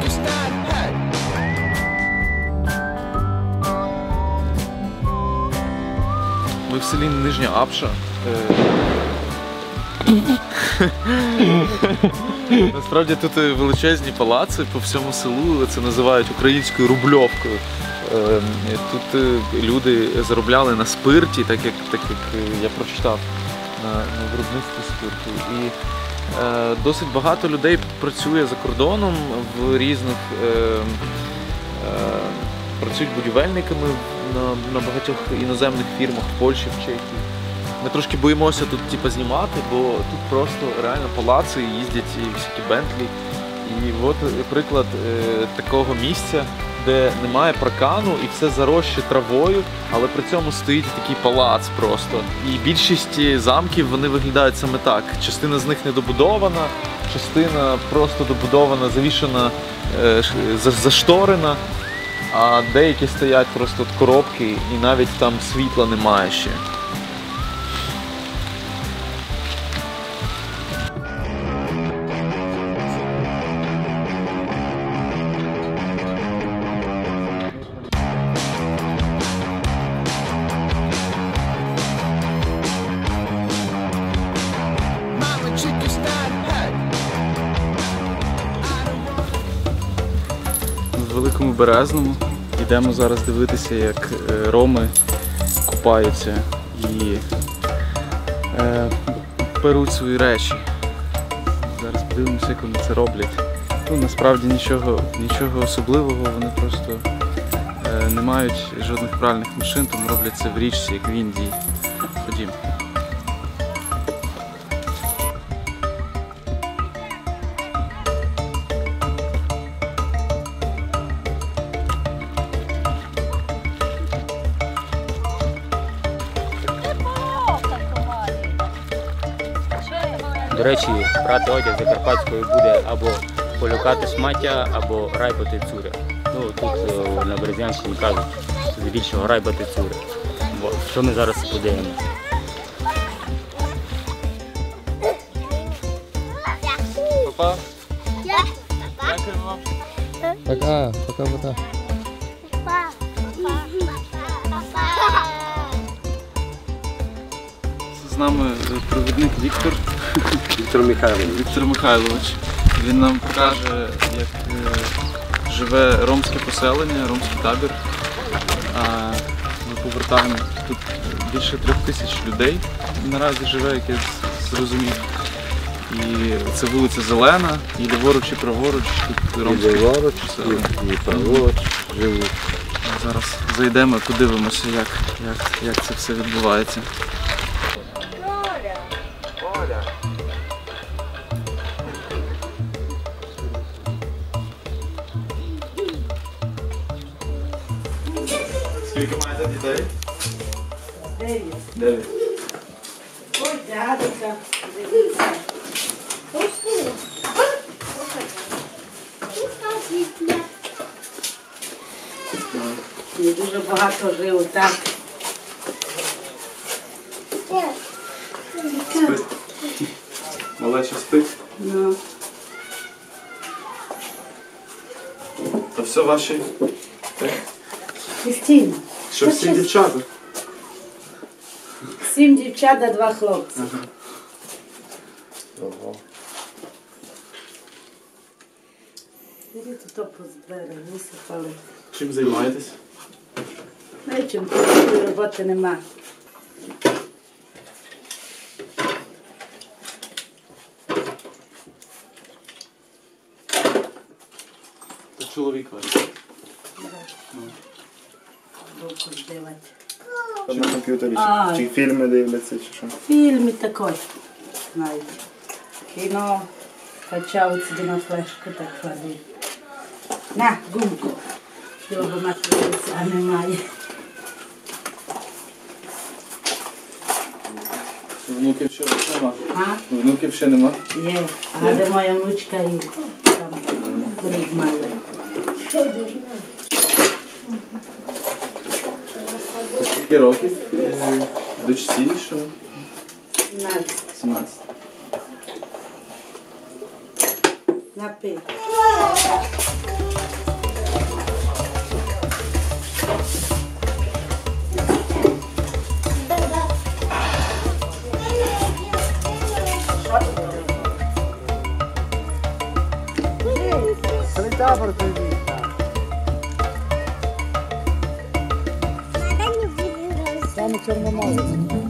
Ми в селі Нижня Апша. Насправді тут величезні палаци по всьому селу, це називають українською рубльовкою. Тут люди заробляли на спирті, так як я прочитав, на виробництві спирту. І досить багато людей працює за кордоном в різних, працюють будівельниками на багатьох іноземних фірмах в Польщі, в Чехії. Ми трошки боїмося тут знімати, бо тут просто реально палаци, їздять всякі Бентлі. І от приклад такого місця, де немає паркану і все заросше травою, але при цьому стоїть такий палац просто. І більшість замків, вони виглядають саме так. Частина з них недобудована, частина просто добудована, завішена, зашторена, а деякі стоять просто коробки і навіть там світла немає ще. В Великому Березному йдемо зараз дивитися, як роми купаються і перуть свої речі. Зараз подивимося, як вони це роблять. Ну, насправді нічого особливого, вони просто не мають жодних пральних машин, тому роблять це в річці, як в Індії. Ходімо. До речі, прати одяг закарпатською буде або полюкати смаття, або райбати цуря. Ну, тут на Березнянщині кажуть, здебільшого райбати цуря. Що ми зараз подивимося? Папа. Дякуємо вам. Пока. З нами провідник Віктор Михайлович. Він нам покаже, як живе ромське поселення, ромський табір. Ми повертаємо, тут більше 3000 людей наразі живе, як я зрозумів. І це вулиця Зелена, і ліворуч, і праворуч, тут ромське поселення. І праворуч живуть. Зараз зайдемо, подивимося, як це все відбувається. Скільки маєте дітей? 9. Ой, дядька, дивіться. Я дуже багато жив, так. Малеча спить. Ну. Та все ваші? Кристина. Що всі дівчата? 7 дівчат та 2 хлопці. Ого. Дивіться, то по двері висипали. Чим займаєтесь? Ну, чим роботи нема. Це чоловік ваш? Руку здивати. Чи на комп'ютері, А. чи фільми дивляться, чи що? Фільми також, знаєте. Кіно, качав сюди на флешку, так кладу. На, гумку. Його матеріалися немає. Внуків ще нема? А? Внуків ще нема? Є. А де моя внучка і там курить мали. Скільки років? Дочці, що? 17. Напий. табор привіз. Саме Чорноморець.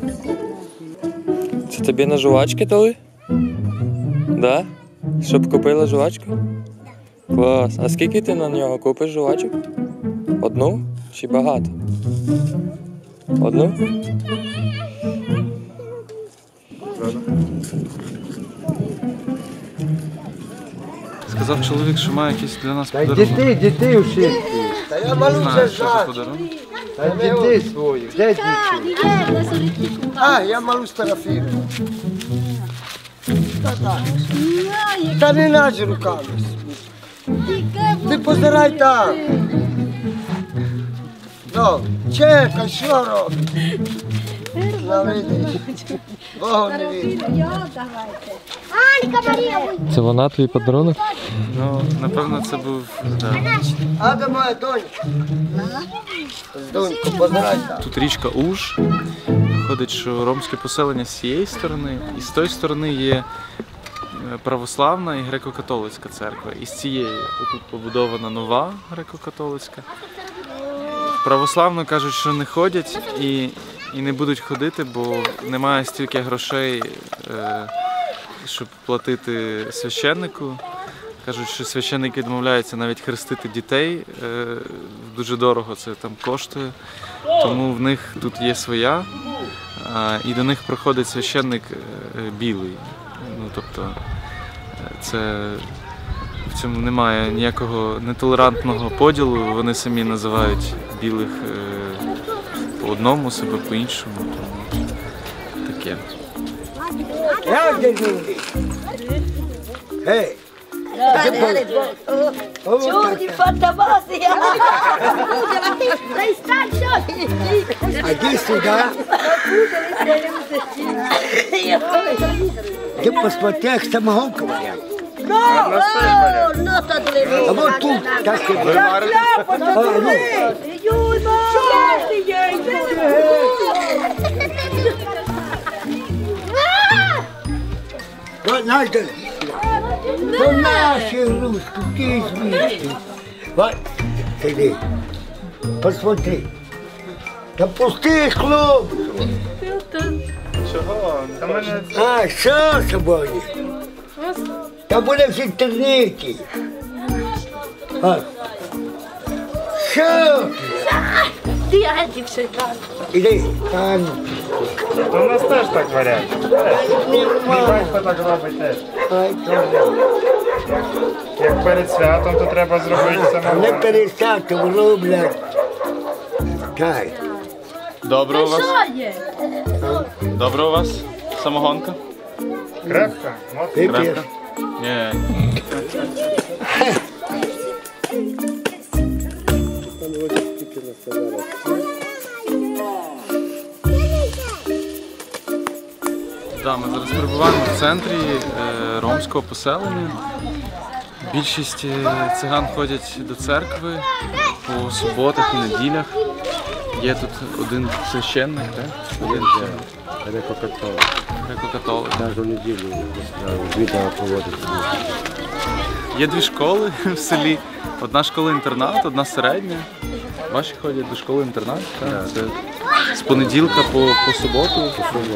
Це тобі на жувачки дали? Да? Щоб купила жувачку? Клас. А скільки ти на нього купиш жувачок? Одну? Чи багато? Одну? Сказав чоловік, що має якийсь для нас подарунок. Дітей всі. Та я малу Не знаю, що за подарунок. Та дітей своїх. Де дітей? А, я малу старафіру. Та не наче руками. Ти позирай там. Ну, чекай, що робиш? Ну, видиш. Богу не видиш. Це вона твій подарунок? Ну, напевно, це був. Да. А де моя донька? Доньку, позирай там. Тут річка Уж. Виходить, що ромське поселення з цієї сторони, і з тої сторони є православна і греко-католицька церква. І з цієї тут побудована нова греко-католицька. Православно кажуть, що не ходять і не будуть ходити, бо немає стільки грошей, щоб платити священнику. Кажуть, що священники відмовляються навіть хрестити дітей. Дуже дорого це там коштує. Тому в них тут є своя. І до них приходить священник білий. Ну, тобто, в цьому немає ніякого нетолерантного поділу. Вони самі називають білих по одному, себе по іншому. Тому таке. Як ти люди? Гей! Чуди фантазія. А йди сюди. Ти посмотри, як самогонка варять. А вот тут так і варять. Вот надо. То наші русські, ти звідти. Вот, сиди. Посмотри. Та пусти, хлопцю. Чого? А, що з собою? Та буде в інтернеті. А. Що ти? Ти агентівся. Іди, там. У нас теж так варять. Мій батько так робить теж. Ай, то. Як перед святом, то треба зробити Не самогон. пересадку роблять. Так. Добре у вас? Добре у вас самогонка? Крепка? Ти Крепка? п'єш. Ні. Да, ми зараз перебуваємо в центрі ромського поселення. Більшість циган ходять до церкви по суботах і неділях. Є тут один священник, так? Один греко-католик. Кожну неділю відео проводить. Є дві школи в селі. Одна школа-інтернат, одна середня. Ваші ходять до школи-інтернат? Так. Це з понеділка по суботу.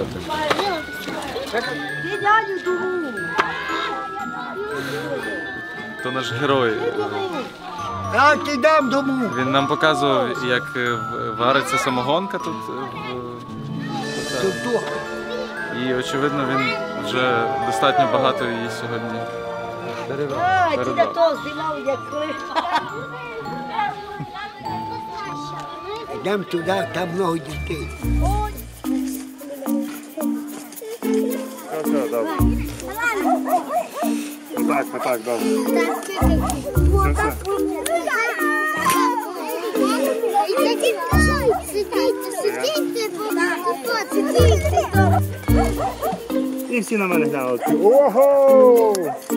То наш герой. Так, ідемо дому. Він нам показував, як вариться самогонка тут. І, очевидно, він вже достатньо багато її сьогодні передав. Йдемо туди, там много дітей. Все, добре. Так, добре. І всі на мене глянули. Ого!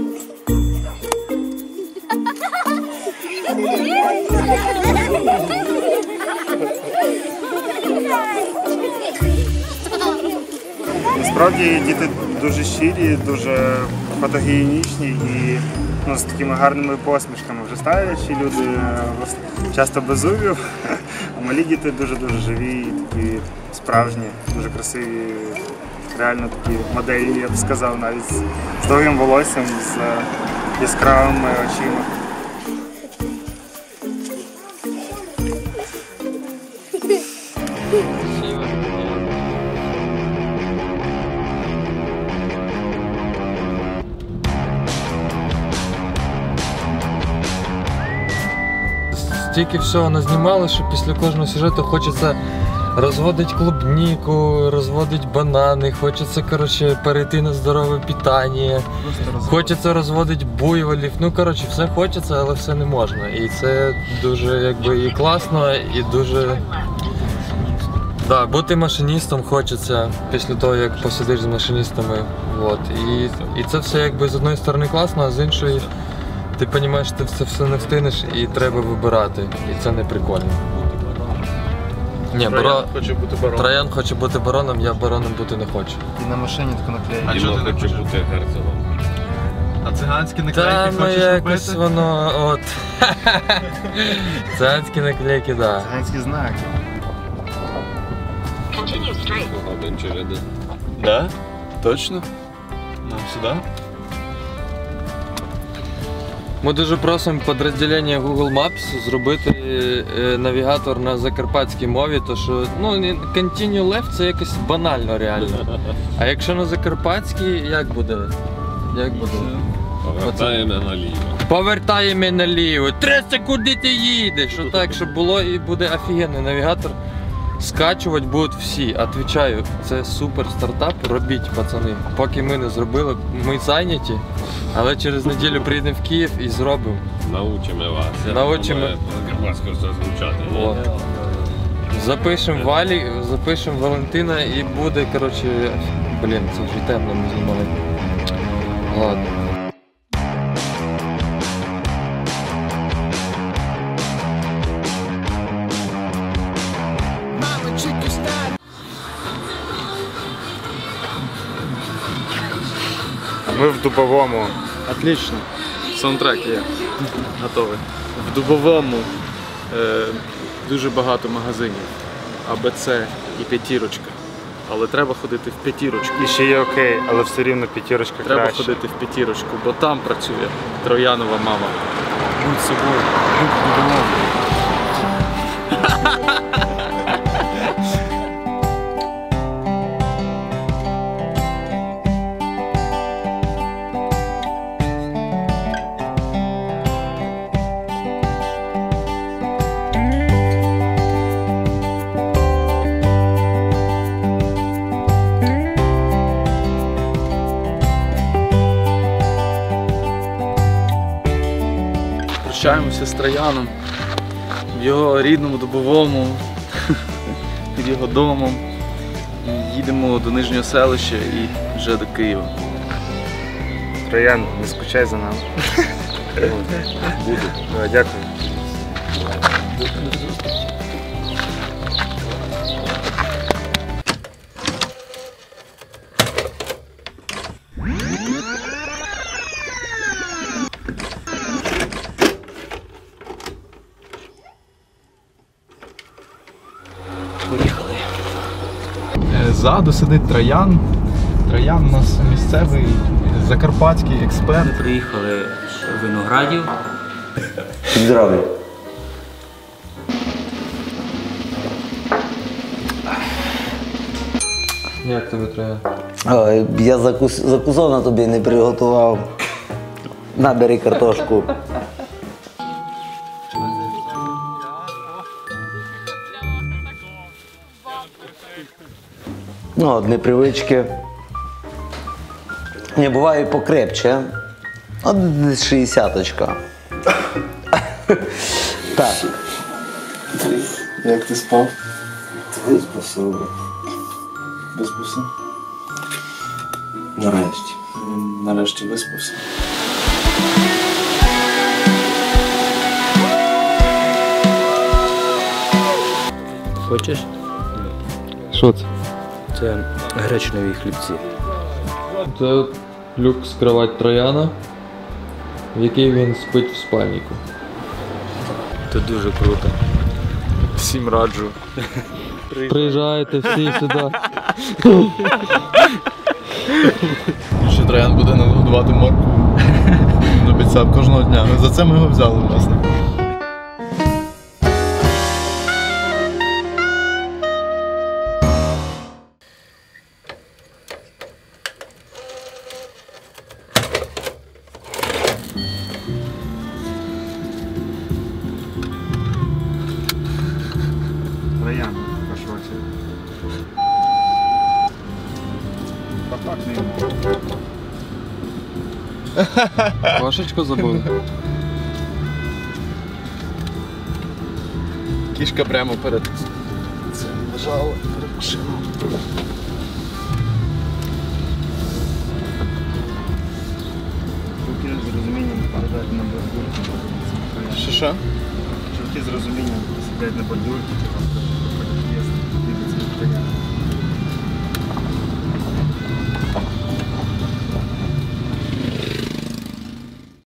Насправді діти дуже щирі, дуже фотогенічні і з такими гарними посмішками. Вже підростаючі люди, часто без зубів, а малі діти дуже-дуже живі, такі справжні, дуже красиві, реально такі моделі, я б сказав, навіть з довгим волоссям, з яскравими очима. Стільки всього назнімали, що після кожного сюжету хочеться розводити клубніку, розводити банани, хочеться, коротше, перейти на здорове питання, хочеться розводити буйволів. Ну, коротше, все хочеться, але все не можна. І це дуже, якби, і класно, і дуже... Да, бути машиністом хочеться після того, як посидиш з машиністами. Вот. І це все, якби, з одної сторони класно, а з іншої ти розумієш, що ти це все не встигнеш і треба вибирати. І це не прикольно. Ні, хоче бути бароном. Троян хоче бути бароном, я бароном бути не хочу. І на машині таку наклеїть. А чого ти не хочеш бути герцогом? А циганські наклейки хочеш якось робити? воно, от. Циганські наклейки, так. Да. Циганські знаки. Да? Точно? Нам сюди? Ми дуже просимо підрозділення Google Maps зробити навігатор на закарпатській мові, то що, ну, Continue Left це якось банально реально. А якщо на закарпатській, як буде? Як буде? Повертаємо наліво. Повертаємо наліво. Трясся, куди ти їдеш? Що так, щоб було і буде офігенний навігатор. Скачувати будуть всі. Отвічаю, це супер стартап, робіть, пацани. Поки ми не зробили, ми зайняті, але через неділю приїдемо в Київ і зробимо. Научимо вас. Научимо. Закарпатського звучати. О. Запишемо Валі, запишемо Валентина і буде, коротше, блін, це вже темно ми знімали. Ладно. Ми в Дубовому. Отлично. Саундтрек є. Готовий. В Дубовому дуже багато магазинів. АБЦ і П'ятірочка. Але треба ходити в П'ятірочку. І ще є окей, але все рівно п'ятірочка Треба краще. ходити в П'ятірочку, бо там працює Троянова мама. Будь собою, будь Дубовому. Прощаємося з Трояном в його рідному Дубовому, під його домом. І їдемо до Нижнього селища і вже до Києва. Троян, не скучай за нами. Буду. Дякую. Ззаду сидить Троян. Троян у нас місцевий закарпатський експерт. Ми приїхали в Виноградів. Здравий. Як тобі треба? Ой, я закусов на тобі не приготував. Набери картошку. Ну, от непривички. Не, буває і покрепче. От десь 60-очка. Так. Як ти спав? Виспався. Виспався? Нарешті. Нарешті виспався. Хочеш? Що це? Це гречневі хлібці. Це люкс кровать Трояна, в якій він спить в спальнику. Тут дуже круто. Всім раджу. Приїжджайте всі сюди. Ще Троян буде нам годувати моркву. Він обіцяв кожного дня. За це ми його взяли, власне. Троян, пошоці. Пахне йому. Кошечку забули. Кішка прямо перед цим лежала, перед машиною. Чуваки з розумінням сидять на бордюрці. Що? Чуваки з розумінням сидять на бордюрці, дивляться на Троян.